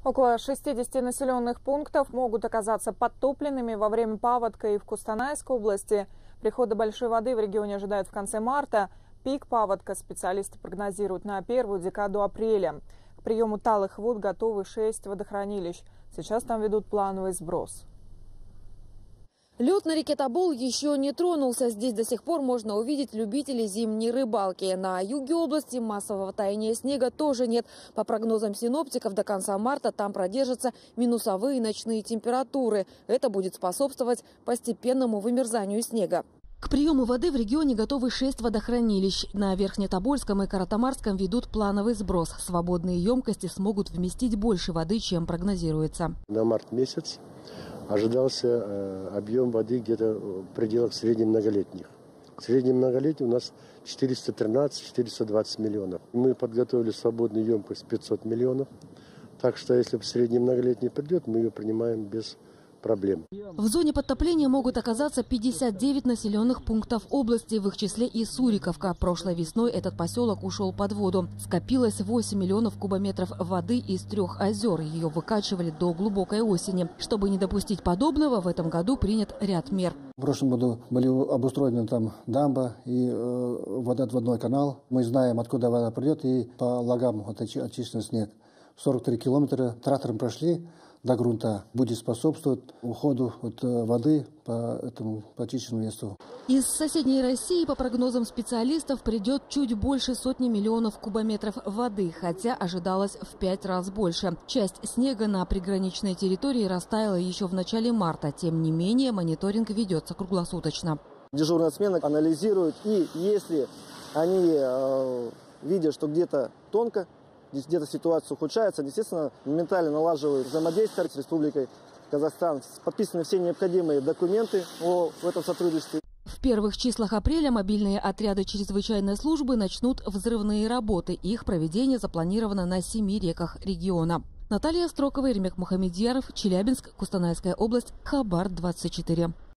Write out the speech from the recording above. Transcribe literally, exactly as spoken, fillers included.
Около шестидесяти населенных пунктов могут оказаться подтопленными во время паводка и в Кустанайской области. Прихода большой воды в регионе ожидают в конце марта. Пик паводка специалисты прогнозируют на первую декаду апреля. К приему талых вод готовы шесть водохранилищ. Сейчас там ведут плановый сброс. Лед на реке Тобол еще не тронулся. Здесь до сих пор можно увидеть любителей зимней рыбалки. На юге области массового таяния снега тоже нет. По прогнозам синоптиков, до конца марта там продержатся минусовые ночные температуры. Это будет способствовать постепенному вымерзанию снега. К приему воды в регионе готовы шесть водохранилищ. На Верхнетобольском и Каратамарском ведут плановый сброс. Свободные емкости смогут вместить больше воды, чем прогнозируется. На март месяц ожидался э, объем воды где-то в пределах среднемноголетних. Среднемноголетний у нас четыреста тринадцать — четыреста двадцать миллионов. Мы подготовили свободную емкость пятьсот миллионов. Так что если в среднемноголетний придет, мы ее принимаем без проблем. В зоне подтопления могут оказаться пятьдесят девять населенных пунктов области, в их числе и Суриковка. Прошлой весной этот поселок ушел под воду. Скопилось восемь миллионов кубометров воды из трех озер. Ее выкачивали до глубокой осени. Чтобы не допустить подобного, в этом году принят ряд мер. В прошлом году были обустроены там дамба и э, водоотводной канал. Мы знаем, откуда вода придет, и по лагам очищен снег. сорок три километра трактором прошли до грунта, будет способствовать уходу от воды по этому почищенному месту. Из соседней России, по прогнозам специалистов, придет чуть больше сотни миллионов кубометров воды, хотя ожидалось в пять раз больше. Часть снега на приграничной территории растаяла еще в начале марта. Тем не менее, мониторинг ведется круглосуточно. Дежурная смена анализирует, и если они э, видят, что где-то тонко, где-то ситуация ухудшается, естественно, моментально налаживают взаимодействие с Республикой Казахстан. Подписаны все необходимые документы о в этом сотрудничестве. В первых числах апреля мобильные отряды чрезвычайной службы начнут взрывные работы. Их проведение запланировано на семи реках региона. Наталья Строкова, Ремек Мухамедьяров, Челябинск, Кустанайская область, Хабар двадцать четыре.